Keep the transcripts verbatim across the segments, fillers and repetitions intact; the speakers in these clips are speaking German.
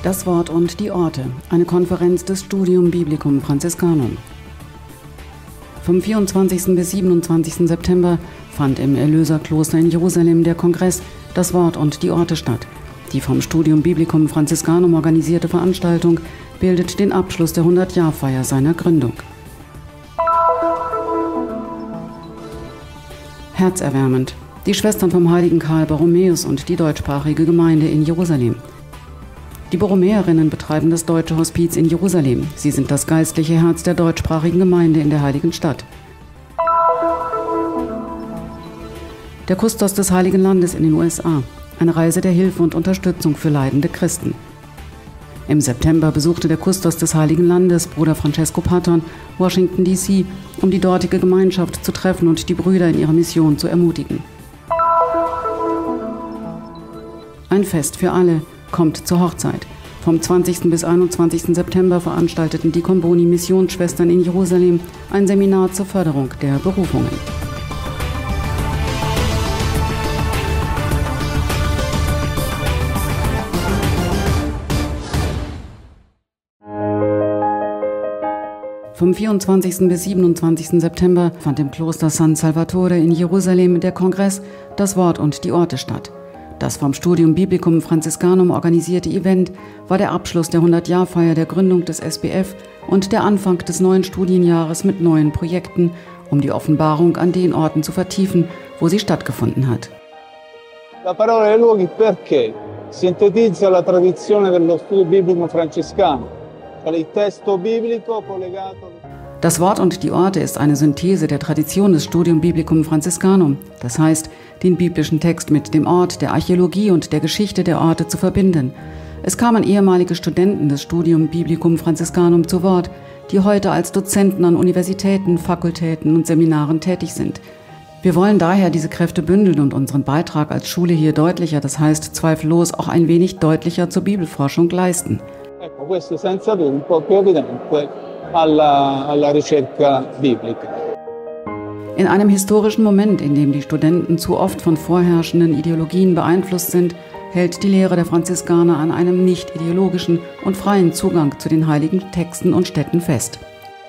Das Wort und die Orte, eine Konferenz des Studium Biblicum Franciscanum. Vom vierundzwanzigsten bis siebenundzwanzigsten September fand im Erlöserkloster in Jerusalem der Kongress Das Wort und die Orte statt. Die vom Studium Biblicum Franciscanum organisierte Veranstaltung bildet den Abschluss der hundert-Jahr-Feier seiner Gründung. Herzerwärmend. Die Schwestern vom heiligen Karl Borromäus und die deutschsprachige Gemeinde in Jerusalem. Die Borromäerinnen betreiben das Deutsche Hospiz in Jerusalem. Sie sind das geistliche Herz der deutschsprachigen Gemeinde in der Heiligen Stadt. Der Kustos des Heiligen Landes in den U S A. Eine Reise der Hilfe und Unterstützung für leidende Christen. Im September besuchte der Kustos des Heiligen Landes, Bruder Francesco Patton, Washington D C, um die dortige Gemeinschaft zu treffen und die Brüder in ihrer Mission zu ermutigen. Ein Fest für alle kommt zur Hochzeit. Vom zwanzigsten bis einundzwanzigsten September veranstalteten die Comboni-Missionsschwestern in Jerusalem ein Seminar zur Förderung der Berufungen. Vom vierundzwanzigsten bis siebenundzwanzigsten September fand im Kloster San Salvatore in Jerusalem der Kongress Das Wort und die Orte statt. Das vom Studium Biblicum Franciscanum organisierte Event war der Abschluss der hundert-Jahr-Feier der Gründung des S B F und der Anfang des neuen Studienjahres mit neuen Projekten, um die Offenbarung an den Orten zu vertiefen, wo sie stattgefunden hat. La parola dei luoghi perché sintetizza la tradizione dello studio biblico franciscano. Das Wort und die Orte ist eine Synthese der Tradition des Studium Biblicum Franciscanum, das heißt, den biblischen Text mit dem Ort, der Archäologie und der Geschichte der Orte zu verbinden. Es kamen ehemalige Studenten des Studium Biblicum Franciscanum zu Wort, die heute als Dozenten an Universitäten, Fakultäten und Seminaren tätig sind. Wir wollen daher diese Kräfte bündeln und unseren Beitrag als Schule hier deutlicher, das heißt zweifellos auch ein wenig deutlicher zur Bibelforschung leisten. Ecco, questo senza dubbio più evidente alla, alla ricerca biblica. In einem historischen Moment, in dem die Studenten zu oft von vorherrschenden Ideologien beeinflusst sind, hält die Lehre der Franziskaner an einem nicht ideologischen und freien Zugang zu den heiligen Texten und Städten fest.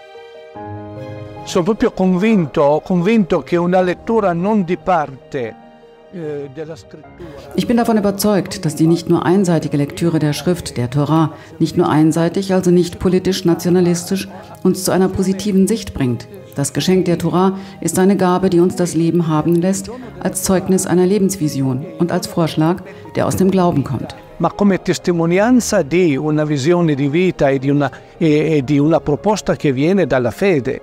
Sono proprio convinto, convinto che una lettura non di parte. Ich bin davon überzeugt, dass die nicht nur einseitige Lektüre der Schrift, der Torah, nicht nur einseitig, also nicht politisch-nationalistisch, uns zu einer positiven Sicht bringt. Das Geschenk der Torah ist eine Gabe, die uns das Leben haben lässt, als Zeugnis einer Lebensvision und als Vorschlag, der aus dem Glauben kommt. Ma come testimonianza di una visione di vita e di una, e di una proposta che viene dalla fede.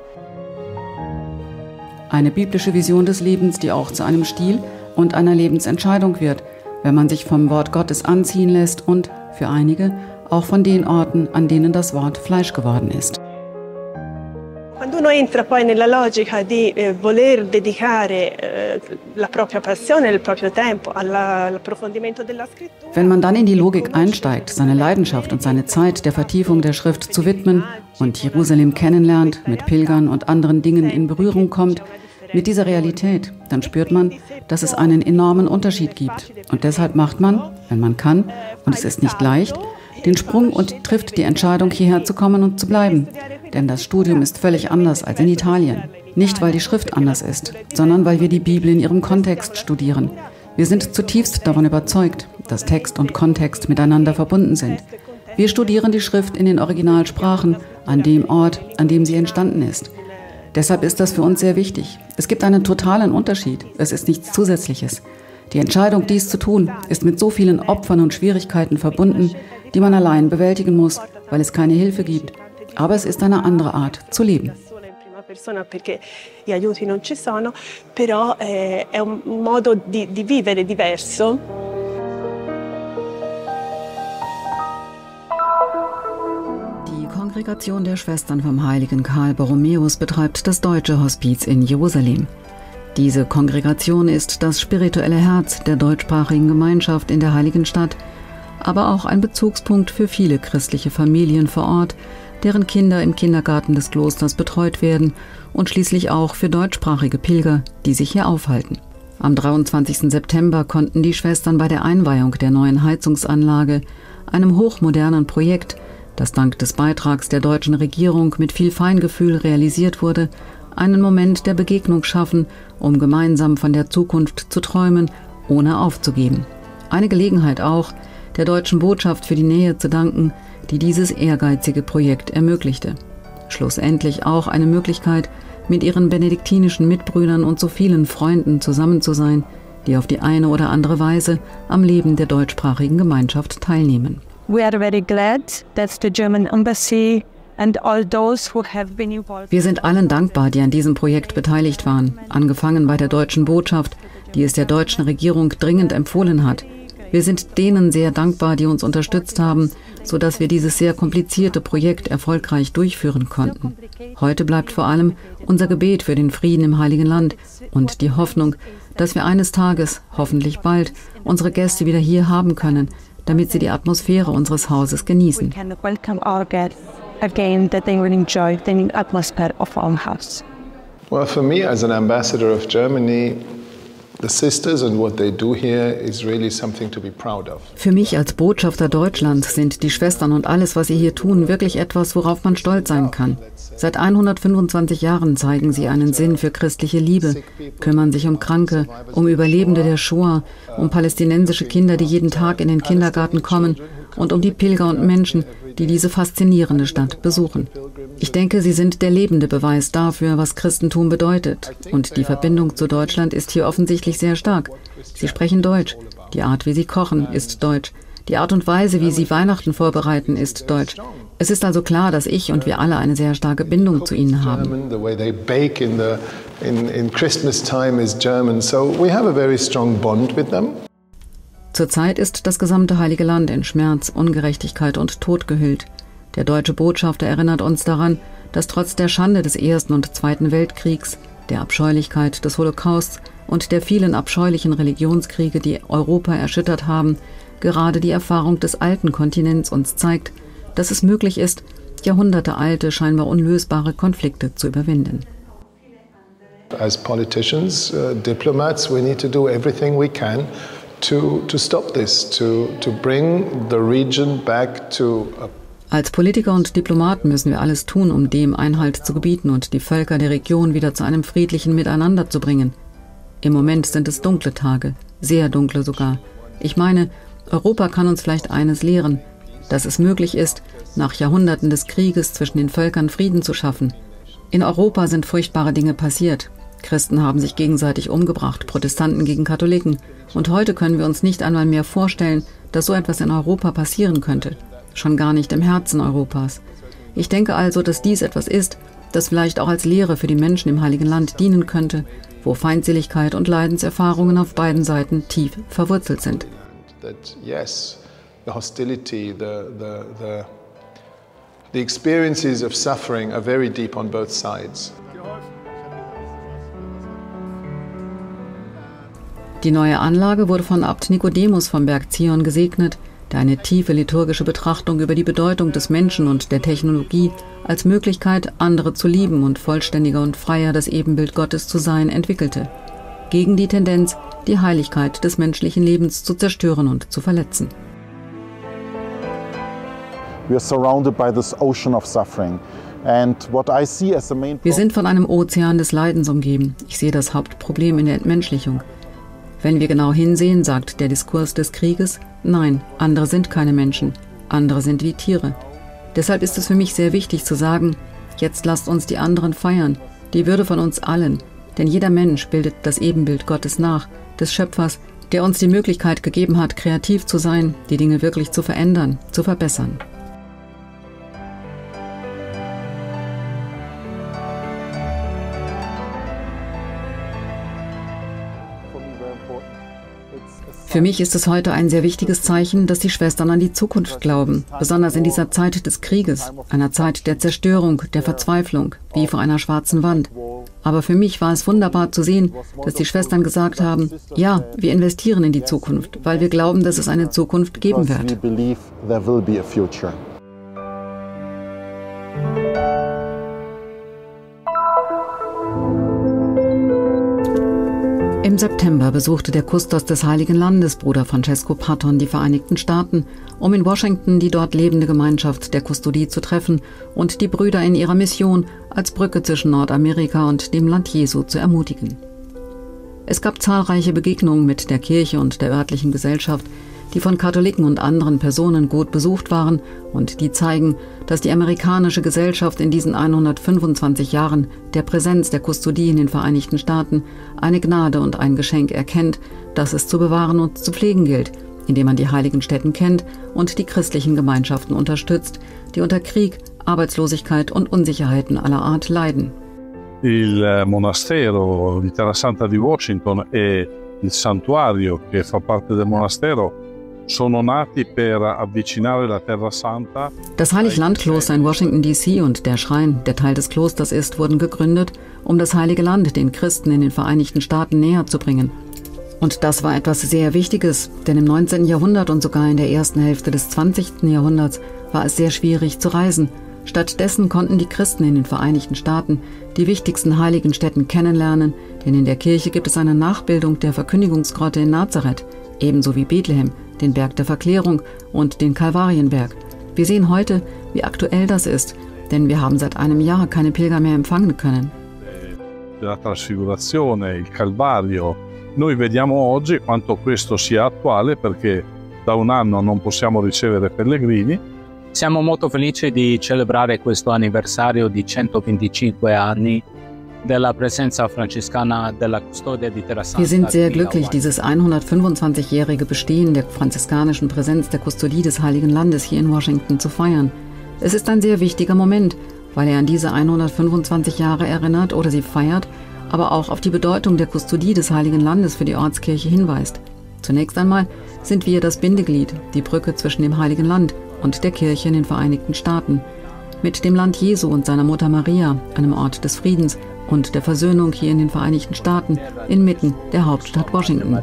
Eine biblische Vision des Lebens, die auch zu einem Stil und einer Lebensentscheidung wird, wenn man sich vom Wort Gottes anziehen lässt und, für einige, auch von den Orten, an denen das Wort Fleisch geworden ist. Quando uno entra poi nella logica di eh, voler dedicare eh, la propria passione, il proprio tempo all'approfondimento della scrittura. Wenn man dann in die Logik einsteigt, seine Leidenschaft und seine Zeit der Vertiefung der Schrift zu widmen und Jerusalem kennenlernt, mit Pilgern und anderen Dingen in Berührung kommt, mit dieser Realität, dann spürt man, dass es einen enormen Unterschied gibt. Und deshalb macht man, wenn man kann, und es ist nicht leicht, den Sprung und trifft die Entscheidung, hierher zu kommen und zu bleiben. Denn das Studium ist völlig anders als in Italien. Nicht, weil die Schrift anders ist, sondern weil wir die Bibel in ihrem Kontext studieren. Wir sind zutiefst davon überzeugt, dass Text und Kontext miteinander verbunden sind. Wir studieren die Schrift in den Originalsprachen, an dem Ort, an dem sie entstanden ist. Deshalb ist das für uns sehr wichtig. Es gibt einen totalen Unterschied. Es ist nichts Zusätzliches. Die Entscheidung, dies zu tun, ist mit so vielen Opfern und Schwierigkeiten verbunden, die man allein bewältigen muss, weil es keine Hilfe gibt. Aber es ist eine andere Art zu leben. Perché gli aiuti non ci sono, però è un modo di, di vivere diverso. Die Kongregation der Schwestern vom heiligen Karl Borromäus betreibt das Deutsche Hospiz in Jerusalem. Diese Kongregation ist das spirituelle Herz der deutschsprachigen Gemeinschaft in der Heiligen Stadt, aber auch ein Bezugspunkt für viele christliche Familien vor Ort, deren Kinder im Kindergarten des Klosters betreut werden und schließlich auch für deutschsprachige Pilger, die sich hier aufhalten. Am dreiundzwanzigsten September konnten die Schwestern bei der Einweihung der neuen Heizungsanlage einem hochmodernen Projekt, das dank des Beitrags der deutschen Regierung mit viel Feingefühl realisiert wurde, einen Moment der Begegnung schaffen, um gemeinsam von der Zukunft zu träumen, ohne aufzugeben. Eine Gelegenheit auch, der deutschen Botschaft für die Nähe zu danken, die dieses ehrgeizige Projekt ermöglichte. Schlussendlich auch eine Möglichkeit, mit ihren benediktinischen Mitbrüdern und so vielen Freunden zusammen zu sein, die auf die eine oder andere Weise am Leben der deutschsprachigen Gemeinschaft teilnehmen. We are very glad that the German embassy and all those who have been involved. Wir sind allen dankbar, die an diesem Projekt beteiligt waren, angefangen bei der deutschen Botschaft, die es der deutschen Regierung dringend empfohlen hat. Wir sind denen sehr dankbar, die uns unterstützt haben, sodass wir dieses sehr komplizierte Projekt erfolgreich durchführen konnten. Heute bleibt vor allem unser Gebet für den Frieden im Heiligen Land und die Hoffnung, dass wir eines Tages, hoffentlich bald, unsere Gäste wieder hier haben können, damit sie die Atmosphäre unseres Hauses genießen. We can welcome our guests again, that they will enjoy the atmosphere of our house. Well, for me as an ambassador of Germany, the sisters and what they do here is really something to be proud of. Für mich als Botschafter Deutschlands sind die Schwestern und alles, was sie hier tun, wirklich etwas, worauf man stolz sein kann. Seit hundertfünfundzwanzig Jahren zeigen sie einen Sinn für christliche Liebe, kümmern sich um Kranke, um Überlebende der Shoah, um palästinensische Kinder, die jeden Tag in den Kindergarten kommen und um die Pilger und Menschen, die diese faszinierende Stadt besuchen. Ich denke, sie sind der lebende Beweis dafür, was Christentum bedeutet. Und die Verbindung zu Deutschland ist hier offensichtlich sehr stark. Sie sprechen Deutsch. Die Art, wie sie kochen, ist deutsch. Die Art und Weise, wie sie Weihnachten vorbereiten, ist deutsch. Es ist also klar, dass ich und wir alle eine sehr starke Bindung zu ihnen haben. Zurzeit ist das gesamte Heilige Land in Schmerz, Ungerechtigkeit und Tod gehüllt. Der deutsche Botschafter erinnert uns daran, dass trotz der Schande des Ersten und Zweiten Weltkriegs, der Abscheulichkeit des Holocausts und der vielen abscheulichen Religionskriege, die Europa erschüttert haben, gerade die Erfahrung des alten Kontinents uns zeigt, dass es möglich ist, jahrhundertealte, scheinbar unlösbare Konflikte zu überwinden. As politicians, uh, diplomats, we need to do everything we can to to stop this, to to bring the region back to a Als Politiker und Diplomaten müssen wir alles tun, um dem Einhalt zu gebieten und die Völker der Region wieder zu einem friedlichen Miteinander zu bringen. Im Moment sind es dunkle Tage, sehr dunkle sogar. Ich meine, Europa kann uns vielleicht eines lehren, dass es möglich ist, nach Jahrhunderten des Krieges zwischen den Völkern Frieden zu schaffen. In Europa sind furchtbare Dinge passiert. Christen haben sich gegenseitig umgebracht, Protestanten gegen Katholiken. Und heute können wir uns nicht einmal mehr vorstellen, dass so etwas in Europa passieren könnte. Schon gar nicht im Herzen Europas. Ich denke also, dass dies etwas ist, das vielleicht auch als Lehre für die Menschen im Heiligen Land dienen könnte, wo Feindseligkeit und Leidenserfahrungen auf beiden Seiten tief verwurzelt sind. That yes, the hostility, the the the the experiences of suffering are very deep on both sides. Die neue Anlage wurde von Abt Nikodemus vom Berg Zion gesegnet, der eine tiefe liturgische Betrachtung über die Bedeutung des Menschen und der Technologie als Möglichkeit, andere zu lieben und vollständiger und freier das Ebenbild Gottes zu sein, entwickelte. Gegen die Tendenz, die Heiligkeit des menschlichen Lebens zu zerstören und zu verletzen. We are surrounded by this ocean of suffering. And what I see as the main Wir sind von einem Ozean des Leidens umgeben. Ich sehe das Hauptproblem in der Entmenschlichung. Wenn wir genau hinsehen, sagt der Diskurs des Krieges, nein, andere sind keine Menschen, andere sind wie Tiere. Deshalb ist es für mich sehr wichtig zu sagen, jetzt lasst uns die anderen feiern, die Würde von uns allen, denn jeder Mensch bildet das Ebenbild Gottes nach, des Schöpfers, der uns die Möglichkeit gegeben hat, kreativ zu sein, die Dinge wirklich zu verändern, zu verbessern. Für mich ist es heute ein sehr wichtiges Zeichen, dass die Schwestern an die Zukunft glauben, besonders in dieser Zeit des Krieges, einer Zeit der Zerstörung, der Verzweiflung, wie vor einer schwarzen Wand. Aber für mich war es wunderbar zu sehen, dass die Schwestern gesagt haben, ja, wir investieren in die Zukunft, weil wir glauben, dass es eine Zukunft geben wird. Im Im September besuchte der Kustos des Heiligen Landes, Bruder Francesco Patton, die Vereinigten Staaten, um in Washington die dort lebende Gemeinschaft der Kustodie zu treffen und die Brüder in ihrer Mission als Brücke zwischen Nordamerika und dem Land Jesu zu ermutigen. Es gab zahlreiche Begegnungen mit der Kirche und der örtlichen Gesellschaft, die von Katholiken und anderen Personen gut besucht waren und die zeigen, dass die amerikanische Gesellschaft in diesen hundertfünfundzwanzig Jahren der Präsenz der Kustodie in den Vereinigten Staaten eine Gnade und ein Geschenk erkennt, das es zu bewahren und zu pflegen gilt, indem man die heiligen Stätten kennt und die christlichen Gemeinschaften unterstützt, die unter Krieg, Arbeitslosigkeit und Unsicherheiten aller Art leiden. Il monastero di Terra Santa di Washington e il santuario che fa parte del monastero sono nati per avvicinare la Terra Santa. Das Heiliglandkloster in Washington D C und der Schrein, der Teil des Klosters ist, wurden gegründet, um das Heilige Land den Christen in den Vereinigten Staaten näher zu bringen. Und das war etwas sehr Wichtiges, denn im neunzehnten Jahrhundert und sogar in der ersten Hälfte des zwanzigsten Jahrhunderts war es sehr schwierig zu reisen. Stattdessen konnten die Christen in den Vereinigten Staaten die wichtigsten heiligen Stätten kennenlernen, denn in der Kirche gibt es eine Nachbildung der Verkündigungsgrotte in Nazareth, ebenso wie Bethlehem, den Berg der Verklärung und den Kalvarienberg. Wir sehen heute, wie aktuell das ist, denn wir haben seit einem Jahr keine Pilger mehr empfangen können. La Trasfigurazione, il Calvario. Noi vediamo oggi quanto questo sia attuale perché da un anno non possiamo ricevere pellegrini. Siamo molto felici di celebrare questo anniversario di centoventicinque anni della presenza francescana della custodia di Terra Santa. Wir sind sehr glücklich, dieses hundertfünfundzwanzigjährige Bestehen der franziskanischen Präsenz der Kustodie des Heiligen Landes hier in Washington zu feiern. Es ist ein sehr wichtiger Moment, weil er an diese hundertfünfundzwanzig Jahre erinnert oder sie feiert, aber auch auf die Bedeutung der Kustodie des Heiligen Landes für die Ortskirche hinweist. Zunächst einmal sind wir das Bindeglied, die Brücke zwischen dem Heiligen Land und der Kirche in den Vereinigten Staaten, mit dem Land Jesu und seiner Mutter Maria, einem Ort des Friedens und der Versöhnung hier in den Vereinigten Staaten, inmitten der Hauptstadt Washington.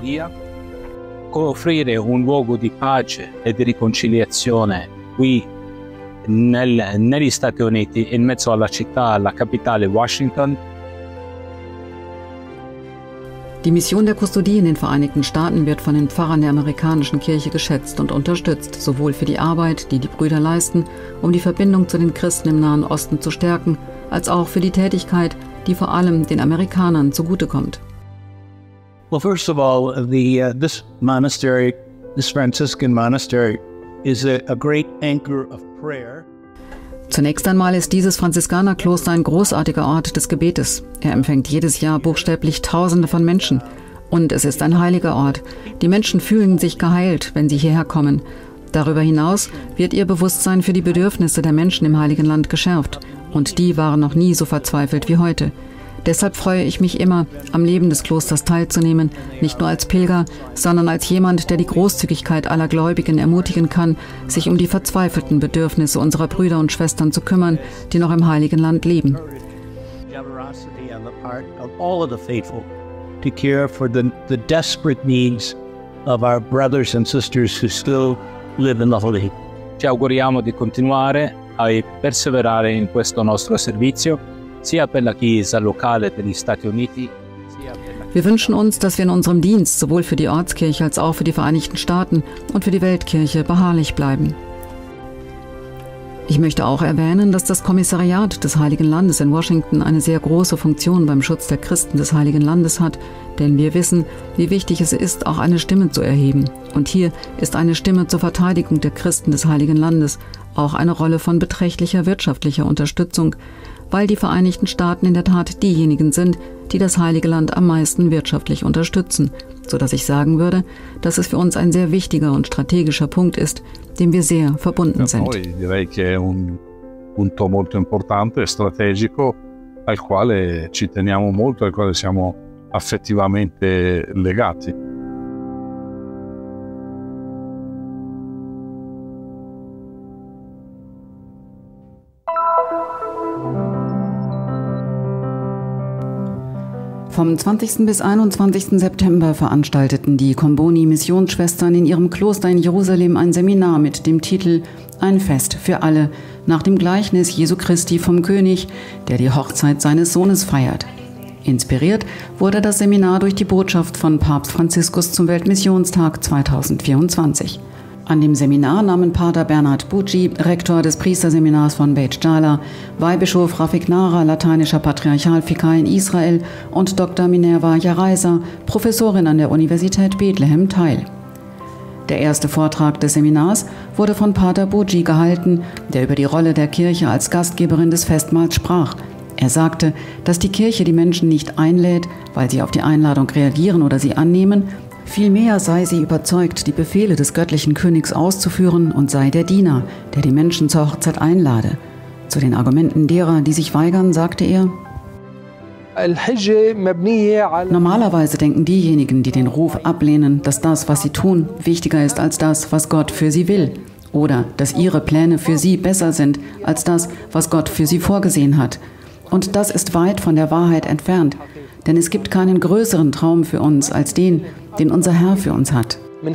Offrire un luogo di pace e di riconciliazione qui nel, negli Stati Uniti, in mezzo alla città, alla capitale Washington. Die Mission der Kustodie in den Vereinigten Staaten wird von den Pfarrern der amerikanischen Kirche geschätzt und unterstützt, sowohl für die Arbeit, die die Brüder leisten, um die Verbindung zu den Christen im Nahen Osten zu stärken, als auch für die Tätigkeit, die vor allem den Amerikanern zugutekommt. Well, first of all, the uh, this monastery, this Franciscan monastery, is a, a great anchor of prayer. Zunächst einmal ist dieses Franziskanerkloster ein großartiger Ort des Gebetes. Er empfängt jedes Jahr buchstäblich Tausende von Menschen. Und es ist ein heiliger Ort. Die Menschen fühlen sich geheilt, wenn sie hierher kommen. Darüber hinaus wird ihr Bewusstsein für die Bedürfnisse der Menschen im Heiligen Land geschärft. Und die waren noch nie so verzweifelt wie heute. Deshalb freue ich mich immer, am Leben des Klosters teilzunehmen, nicht nur als Pilger, sondern als jemand, der die Großzügigkeit aller Gläubigen ermutigen kann, sich um die verzweifelten Bedürfnisse unserer Brüder und Schwestern zu kümmern, die noch im Heiligen Land leben. To care for the, the desperate needs of our brothers and sisters who still live in the Holy. Ci auguriamo di continuare a perseverare in questo nostro servizio, sia per la Chiesa locale degli Stati Uniti. Wir wünschen uns, dass wir in unserem Dienst sowohl für die Ortskirche als auch für die Vereinigten Staaten und für die Weltkirche beharrlich bleiben. Ich möchte auch erwähnen, dass das Kommissariat des Heiligen Landes in Washington eine sehr große Funktion beim Schutz der Christen des Heiligen Landes hat, denn wir wissen, wie wichtig es ist, auch eine Stimme zu erheben. Und hier ist eine Stimme zur Verteidigung der Christen des Heiligen Landes auch eine Rolle von beträchtlicher wirtschaftlicher Unterstützung, weil die Vereinigten Staaten in der Tat diejenigen sind, die das Heilige Land am meisten wirtschaftlich unterstützen, sodass ich sagen würde, dass es für uns ein sehr wichtiger und strategischer Punkt ist, dem wir sehr verbunden sind. Per noi direi che è un punto molto importante e strategico al quale ci teniamo molto, al quale siamo affettivamente legati. Vom zwanzigsten bis einundzwanzigsten September veranstalteten die Comboni-Missionsschwestern in ihrem Kloster in Jerusalem ein Seminar mit dem Titel »Ein Fest für alle« nach dem Gleichnis Jesu Christi vom König, der die Hochzeit seines Sohnes feiert. Inspiriert wurde das Seminar durch die Botschaft von Papst Franziskus zum Weltmissionstag zweitausendvierundzwanzig. An dem Seminar nahmen Pater Bernhard Bucci, Rektor des Priesterseminars von Beit Jala, Weihbischof Rafik Nara, lateinischer Patriarchalvikar in Israel und Doktor Minerva Jaraysa, Professorin an der Universität Bethlehem, teil. Der erste Vortrag des Seminars wurde von Pater Bucci gehalten, der über die Rolle der Kirche als Gastgeberin des Festmahls sprach. Er sagte, dass die Kirche die Menschen nicht einlädt, weil sie auf die Einladung reagieren oder sie annehmen. Vielmehr sei sie überzeugt, die Befehle des göttlichen Königs auszuführen und sei der Diener, der die Menschen zur Hochzeit einlade. Zu den Argumenten derer, die sich weigern, sagte er: Normalerweise denken diejenigen, die den Ruf ablehnen, dass das, was sie tun, wichtiger ist als das, was Gott für sie will. Oder dass ihre Pläne für sie besser sind als das, was Gott für sie vorgesehen hat. Und das ist weit von der Wahrheit entfernt. Denn es gibt keinen größeren Traum für uns als den, den unser Herr für uns hat.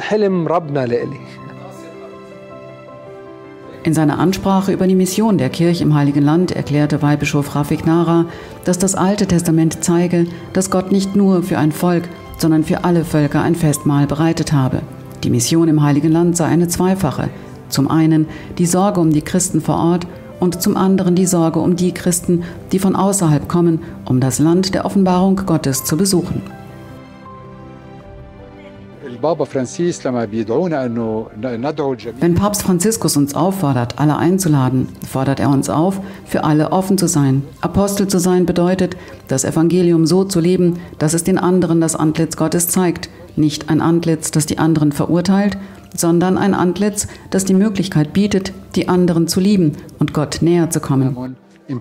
In seiner Ansprache über die Mission der Kirche im Heiligen Land erklärte Weihbischof Rafik Nara, dass das Alte Testament zeige, dass Gott nicht nur für ein Volk, sondern für alle Völker ein Festmahl bereitet habe. Die Mission im Heiligen Land sei eine zweifache. Zum einen die Sorge um die Christen vor Ort und zum anderen die Sorge um die Christen, die von außerhalb kommen, um das Land der Offenbarung Gottes zu besuchen. Wenn Papst Franziskus uns auffordert, alle einzuladen, fordert er uns auf, für alle offen zu sein. Apostel zu sein bedeutet, das Evangelium so zu leben, dass es den anderen das Antlitz Gottes zeigt. Nicht ein Antlitz, das die anderen verurteilt, sondern ein Antlitz, das die Möglichkeit bietet, die anderen zu lieben und Gott näher zu kommen.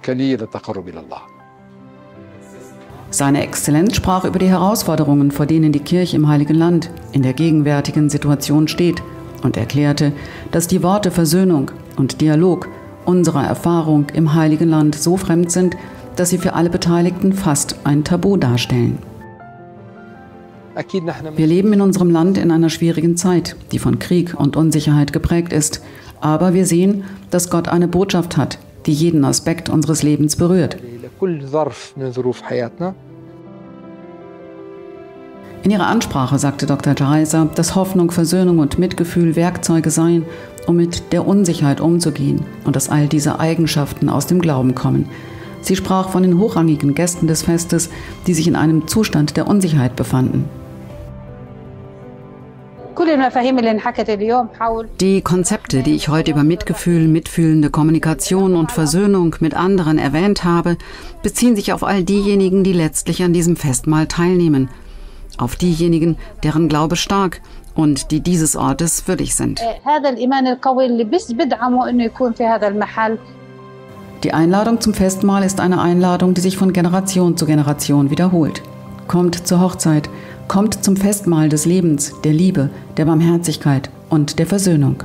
Seine Exzellenz sprach über die Herausforderungen, vor denen die Kirche im Heiligen Land in der gegenwärtigen Situation steht, und erklärte, dass die Worte Versöhnung und Dialog unserer Erfahrung im Heiligen Land so fremd sind, dass sie für alle Beteiligten fast ein Tabu darstellen. Wir leben in unserem Land in einer schwierigen Zeit, die von Krieg und Unsicherheit geprägt ist. Aber wir sehen, dass Gott eine Botschaft hat, die jeden Aspekt unseres Lebens berührt. In ihrer Ansprache sagte Doktor Jaraysa, dass Hoffnung, Versöhnung und Mitgefühl Werkzeuge seien, um mit der Unsicherheit umzugehen und dass all diese Eigenschaften aus dem Glauben kommen. Sie sprach von den hochrangigen Gästen des Festes, die sich in einem Zustand der Unsicherheit befanden. Die Konzepte, die ich heute über Mitgefühl, mitfühlende Kommunikation und Versöhnung mit anderen erwähnt habe, beziehen sich auf all diejenigen, die letztlich an diesem Festmahl teilnehmen. Auf diejenigen, deren Glaube stark und die dieses Ortes würdig sind. Die Einladung zum Festmahl ist eine Einladung, die sich von Generation zu Generation wiederholt. Kommt zur Hochzeit, kommt zum Festmahl des Lebens, der Liebe, der Barmherzigkeit und der Versöhnung.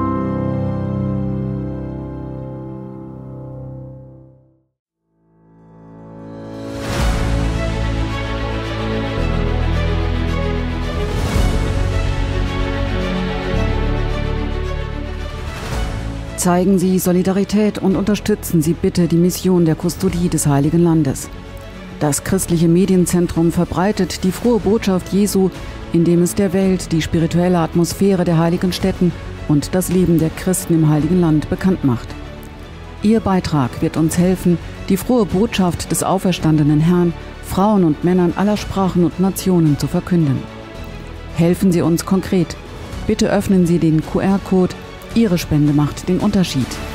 Zeigen Sie Solidarität und unterstützen Sie bitte die Mission der Kustodie des Heiligen Landes. Das christliche Medienzentrum verbreitet die frohe Botschaft Jesu, indem es der Welt die spirituelle Atmosphäre der heiligen Stätten und das Leben der Christen im Heiligen Land bekannt macht. Ihr Beitrag wird uns helfen, die frohe Botschaft des auferstandenen Herrn Frauen und Männern aller Sprachen und Nationen zu verkünden. Helfen Sie uns konkret. Bitte öffnen Sie den Q R-Code. Ihre Spende macht den Unterschied.